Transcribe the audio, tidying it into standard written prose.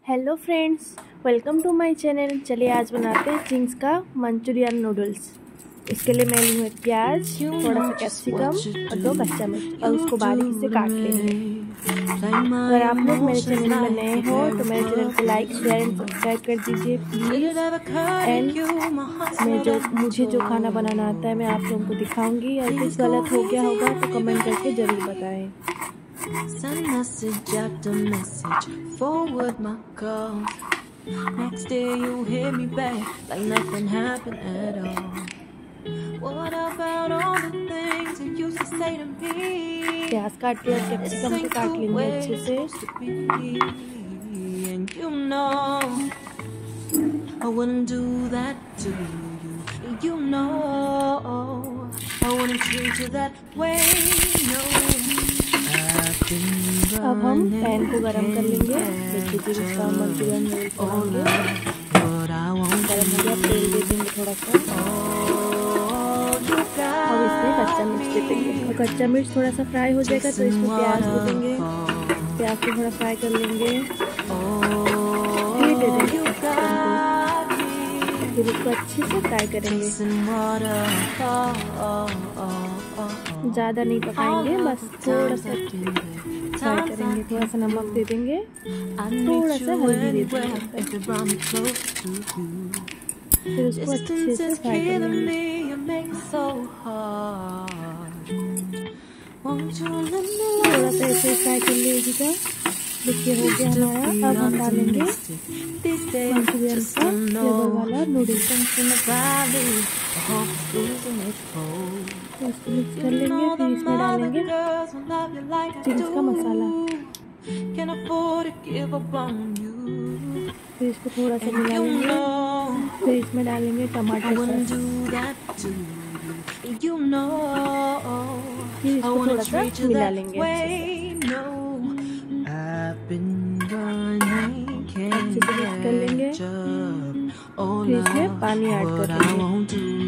Hello friends, welcome to my channel. चलिए आज बनाते हैं चिंग्स का मंचूरियन नूडल्स। इसके लिए मैं लूँगी प्याज, थोड़ा सा कैप्सिकम और 2 कच्चा मिर्च और उसको बारीक से काट लेंगे। अगर आप लोग मेरे चैनल में नए हो तो मेरे चैनल को लाइक, शेयर एंड सब्सक्राइब कर दीजिए प्लीज़। एंड मुझे जो खाना बनाना आता है मैं आप लोगों को दिखाऊंगी, और कुछ गलत हो गया होगा तो कमेंट करके ज़रूर बताएं। Send message after message, forward my call. Next day you hit me back like nothing happened at all. What about all the things you used to say to me? प्याज काट के और कैप्सिकम को काट लेंगे अच्छे से। And you know I wouldn't do that to you. You know I wouldn't treat you that way. No. अब हम पैन को गरम कर लेंगे। देखिए फिर उसका मंचूरियन नूडल्स बनाएंगे। गरम हो गया, तेल दे देंगे थोड़ा सा। अब इसमें कच्चा मिर्च दे देंगे और कच्चा मिर्च थोड़ा सा फ्राई हो जाएगा तो इसमें प्याज दे देंगे। प्याज को थोड़ा फ्राई कर लेंगे, फिर दे देंगे फिर उसको अच्छे से फ्राई करेंगे। ज़्यादा नहीं पकाएंगे, बस थोड़ा सा फ्राई करेंगे। थोड़ा सा नमक दे देंगे, थोड़ा सा हल्दी दे देंगे, फिर उसको अच्छे से फ्राई कर लेंगे। थोड़ा सा ऐसे फ्राई कर लीजिएगा। देखिए हो गया हमारा। अब हम डालेंगे मंचूरियन का फ्लेवर वाला नूडल्स। इसको मिक्स कर लेंगे, फिर इसमें डालेंगे चिंग्स का मसाला, फिर इसको थोड़ा सा मिला लेंगे, फिर इसमें डालेंगे टमाटर सॉस, फिर इसको थोड़ा सा मिला लेंगे अच्छे से मिक्स कर लेंगे, फिर इसमें पानी ऐड कर लेंगे।